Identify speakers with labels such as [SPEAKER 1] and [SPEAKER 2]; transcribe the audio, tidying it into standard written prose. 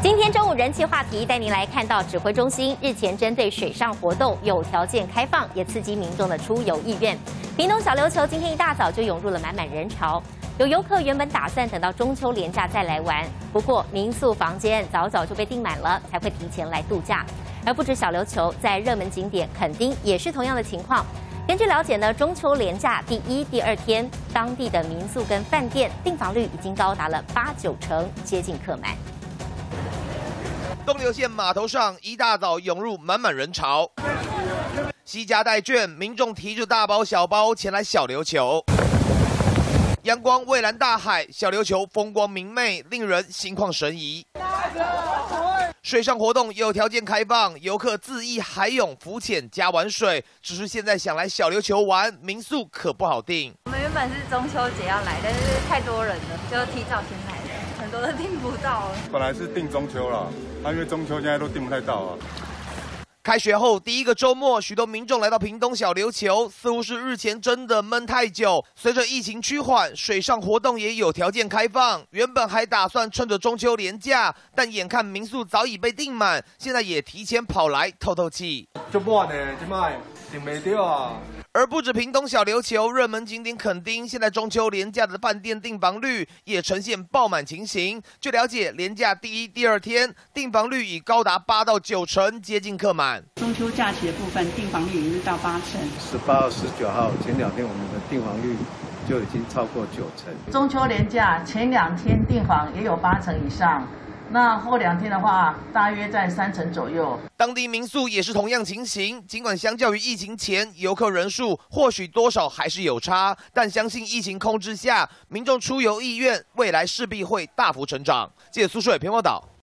[SPEAKER 1] 今天中午人气话题带您来看到，指挥中心日前针对水上活动有条件开放，也刺激民众的出游意愿。屏东小琉球今天一大早就涌入了满满人潮，有游客原本打算等到中秋连假再来玩，不过民宿房间早早就被订满了，才会提前来度假。而不止小琉球，在热门景点垦丁也是同样的情况。根据了解呢，中秋连假第1、第2天，当地的民宿跟饭店订房率已经高达了8、9成，接近客满。
[SPEAKER 2] 东流线码头上一大早涌入满满人潮，携家带眷，民众提着大包小包前来小琉球。阳光、蔚蓝大海，小琉球风光明媚，令人心旷神怡。水上活动有条件开放，游客恣意海泳、浮潜加玩水。只是现在想来小琉球玩，民宿可不好订。
[SPEAKER 3] 我们原本是中秋节要来，但是太多人了，就提早先来的，很多都订不到了。
[SPEAKER 4] 本来是订中秋了，因为中秋现在都订不太到啊。
[SPEAKER 2] 开学后第一个周末，许多民众来到屏东小琉球，似乎是日前真的闷太久。随着疫情趋缓，水上活动也有条件开放。原本还打算趁着中秋连假，但眼看民宿早已被订满，现在也提前跑来透透气。
[SPEAKER 5] 就满的，这摆订没到啊。
[SPEAKER 2] 而不止屏东小琉球，热门景点垦丁，现在中秋连假的饭店订房率也呈现爆满情形。据了解，连假第1、第2天订房率已高达8到9成，接近客满。
[SPEAKER 6] 中秋假期的部分订房率已经到8成。
[SPEAKER 7] 18号、19号前2天，我们的订房率就已经超过9成。
[SPEAKER 8] 中秋连假前2天订房也有8成以上。那后2天的话，大约在3成左右。
[SPEAKER 2] 当地民宿也是同样情形，尽管相较于疫情前，游客人数或许多少还是有差，但相信疫情控制下，民众出游意愿未来势必会大幅成长。记者苏水平报道。